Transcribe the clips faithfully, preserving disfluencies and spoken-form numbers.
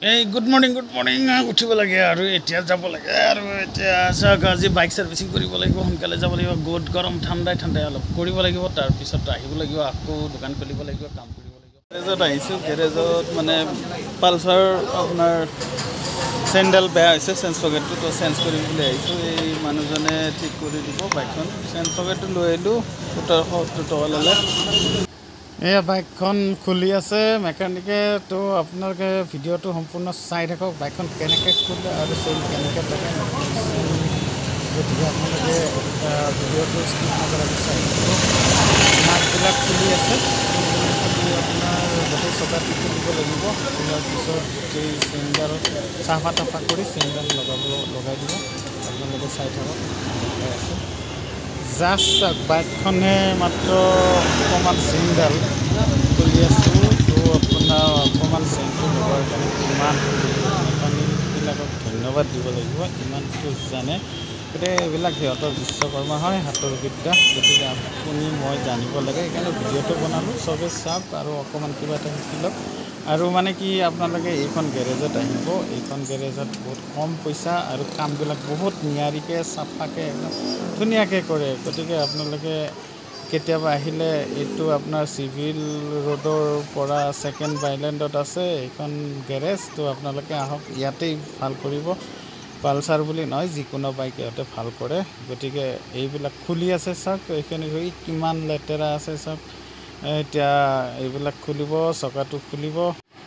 এই good morning good morning উঠিব লাগে আৰু এতিয়া যাব লাগে আৰু এতিয়া চাওক আজি বাইক ছাৰ্ভিচিং কৰিব লাগিব সোনকালে যাব লাগিব বহুত গৰম ঠাণ্ডাই ঠাণ্ডাই অলপ কৰিব লাগিব তাৰপিছত আহিব লাগিব আকৌ দোকান খুলিব লাগিব কাম কৰিব লাগিব গেৰেজত আহিছোঁ গেৰেজত মানে পালচাৰ আপোনাৰ চেণ্ডেল বেয়া হৈছে চেঞ্জ পকেটটো তো চেঞ্জ কৰিম বুলি আহিছোঁ এই মানুহজনে ঠিক কৰি দিব বাইকখন চেঞ্জ পকেটটো লৈ আহিলোঁ সোতৰশ সত্তৰ টকা ল'লে এয়া বাইকখন খুলি আছে মেকানিকে তো আপোনালোকে ভিডিঅ'টো সম্পূৰ্ণ চাই থাকক বাইকখন কেনেকৈ খোলে আৰু চেইন কেনেকৈ থাকে গতিকে আপোনালোকে ভিডিঅ'টো স্কিপ নকৰাকৈ চাই থাকক নাটবিলাক খুলি আছে খুলি আপোনাৰ গোটেই চকাটো খুলিব লাগিব খোলাৰ পিছত গোটেই চেইনডালত চাফা তাফা কৰি চেইনডাল লগাব লগাই দিব আপোনালোকে চাই থাকক দেখাই আছে জাষ্ট বাইকখনে মাত্ৰ অকণমান চেইনডাল খুলি আছোঁ তো আপোনাৰ অকণমান চেইনটো লগোৱাৰ কাৰণে কিমান মেকানিকবিলাকক ধন্যবাদ দিব লাগিব ইমানটো জানে গতিকে এইবিলাক সিহঁতৰ বিশ্বকৰ্মা হয় হাতৰ বিদ্যা গতিকে আপুনি মই জানিব লাগে সেইকাৰণে ভিডিঅ'টো বনালোঁ চবেই চাওক আৰু অকণমান কিবা এটা শিকি লওক আৰু মানে কি আপোনালোকে এইখন গেৰেজত আহিব এইখন গেৰেজত বহুত কম পইচা আৰু কামবিলাক বহুত নিয়াৰিকৈ চাফাকৈ একদম ধুনীয়াকৈ কৰে গতিকে আপোনালোকে কেতিয়াবা আহিলে এইটো আপোনাৰ চিভিল ৰোডৰ পৰা ছেকেণ্ড বাইলেণ্ডত আছে এইখন গেৰেজ তো আপোনালোকে আহক ইয়াতেই ভাল কৰিব পালচাৰ বুলি নহয় যিকোনো বাইক ইয়াতে ভাল কৰে গতিকে এইবিলাক খুলি আছে চাওক এইখিনি কিমান লেতেৰা আছে চাওক এতিয়া এইবিলাক খুলিব চকাটো খুলিব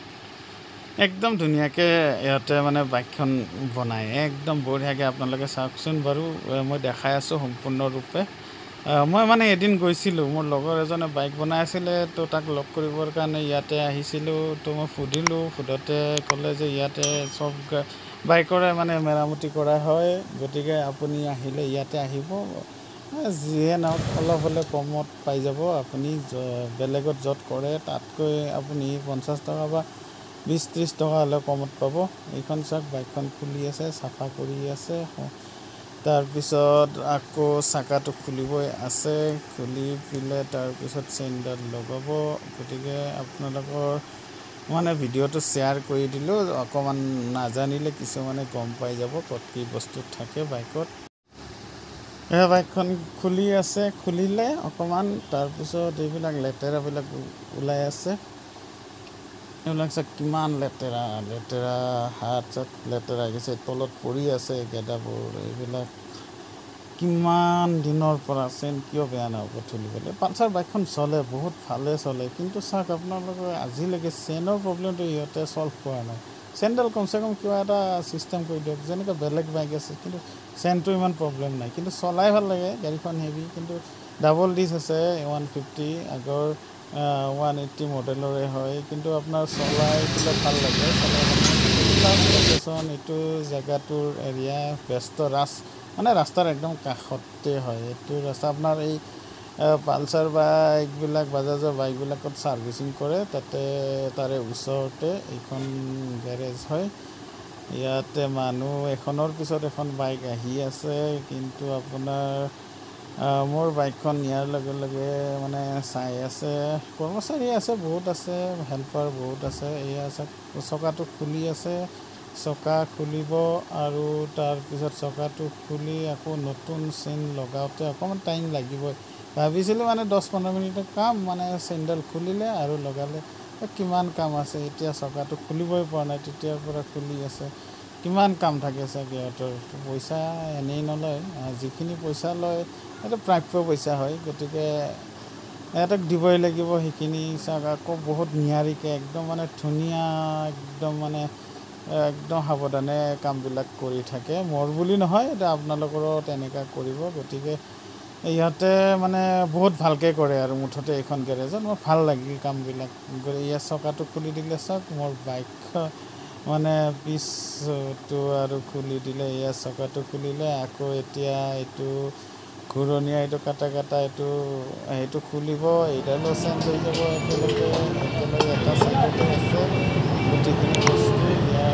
একদম ধুনীয়াকৈ ইয়াতে মানে বাইকখন বনায় একদম বঢ়িয়াকৈ আপোনালোকে চাওকচোন বাৰু মই দেখাই আছোঁ সম্পূৰ্ণৰূপে মই মানে এদিন গৈছিলোঁ মোৰ লগৰ এজনে বাইক বনাই আছিলে তো তাক লগ কৰিবৰ কাৰণে ইয়াতে আহিছিলোঁ তো মই সুধিলোঁ সোধোতে ক'লে যে ইয়াতে চব বাইকৰে মানে মেৰামতি কৰা হয় গতিকে আপুনি আহিলে ইয়াতে আহিব যিয়ে নহওক অলপ হ'লে কমত পাই যাব আপুনি বেলেগত য'ত কৰে তাতকৈ আপুনি পঞ্চাছ টকা বা বিছ ত্ৰিছ টকা হ'লে কমত পাব এইখন চাওক বাইকখন খুলি আছে চাফা কৰি আছে তাৰপিছত আকৌ চাকাটো খুলিবই আছে খুলি পেলাই তাৰপিছত চেইনডাল লগাব গতিকে আপোনালোকৰ মানে ভিডিঅ'টো শ্বেয়াৰ কৰি দিলোঁ অকণমান নাজানিলে কিছুমানে গম পাই যাব ক'ত কি বস্তু থাকে বাইকত এই বাইকখন খুলি আছে খুলিলে অকণমান তাৰপিছত এইবিলাক লেতেৰাবিলাক ওলাই আছে এইবিলাক চাওক কিমান লেতেৰা লেতেৰা হাত চাত লেতেৰা গৈছে তলত পৰি আছে গেদাবোৰ এইবিলাক কিমান দিনৰ পৰা চেইন কিয় বেয়া নহ'ব তুলিবলৈ পালচাৰ বাইকখন চলে বহুত ভালে চলে কিন্তু চাওক আপোনালোকে আজিলৈকে চেইনৰ প্ৰব্লেমটো ইহঁতে ছল্ভ কৰা নাই চেইনডাল কমচে কম কিবা এটা ছিষ্টেম কৰি দিয়ক যেনেকৈ বেলেগ বাইক আছে কিন্তু চেইনটো ইমান প্ৰব্লেম নাই কিন্তু চলাই ভাল লাগে গাড়ীখন হেভি কিন্তু ডাবল ডিছ আছে ওৱান ফিফটি আগৰ ওৱান এইট্টি মডেলৰে হয় কিন্তু আপোনাৰ চলাই পেলাই ভাল লাগে চলাই লোকেশ্যন এইটো জেগাটোৰ এৰিয়া ব্যস্ত ৰাস মানে ৰাস্তাৰ একদম কাষতে হয় এইটো ৰাস্তা আপোনাৰ এই পালচাৰ বাইকবিলাক বাজাজৰ বাইকবিলাকত ছাৰ্ভিচিং কৰে তাতে তাৰে ওচৰতে এইখন গেৰেজ হয় ইয়াতে মানুহ এখনৰ পিছত এখন বাইক আহি আছে কিন্তু আপোনাৰ মোৰ বাইকখন নিয়াৰ লগে লগে মানে চাই আছে কৰ্মচাৰী আছে বহুত আছে হেল্পাৰ বহুত আছে এয়া চকাটো খুলি আছে চকা খুলিব আৰু তাৰপিছত চকাটো খুলি আকৌ নতুন চেইন লগাওঁতে অকণমান টাইম লাগিবই ভাবিছিলোঁ মানে দহ পোন্ধৰ মিনিটৰ কাম মানে চেইনডাল খুলিলে আৰু লগালে কিমান কাম আছে এতিয়া চকাটো খুলিবই পৰা নাই তেতিয়াৰ পৰা খুলি আছে কিমান কাম থাকে চাগে সিহঁতৰ পইচা এনেই নলয় যিখিনি পইচা লয় সেইটো প্ৰাপ্য পইচা হয় গতিকে সিহঁতক দিবই লাগিব সেইখিনি চাওক আকৌ বহুত নিয়াৰিকৈ একদম মানে ধুনীয়া একদম মানে একদম সাৱধানে কামবিলাক কৰি থাকে মোৰ বুলি নহয় এতিয়া আপোনালোকৰো তেনেকুৱা কৰিব গতিকে ইহঁতে মানে বহুত ভালকৈ কৰে আৰু মুঠতে এইখন গেৰেজত মোৰ ভাল লাগিল কামবিলাক ইয়াৰ চকাটো খুলি দিলে চাওক মোৰ বাইক মানে পিছটো আৰু খুলি দিলে ইয়াৰ চকাটো খুলিলে আকৌ এতিয়া এইটো ঘূৰণীয়া এইটো কাটা কাটা এইটো সেইটো খুলিব এইডালো চেঞ্জ হৈ যাব একেলগে একেলগে এটা চাইডতে আছে গোটেইখিনি বস্তু ইয়াৰ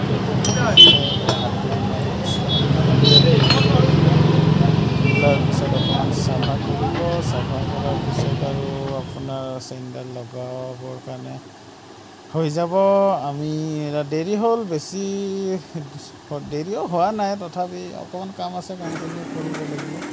তাৰপিছত অকণমান চাফা কৰিব চাফা কৰাৰ পিছত আৰু আপোনাৰ চেইনডাল লগাবৰ কাৰণে হৈ যাব আমি দেৰি হ'ল বেছি দেৰিও হোৱা নাই তথাপি অকণমান কাম আছে কামখিনি কৰিব লাগিব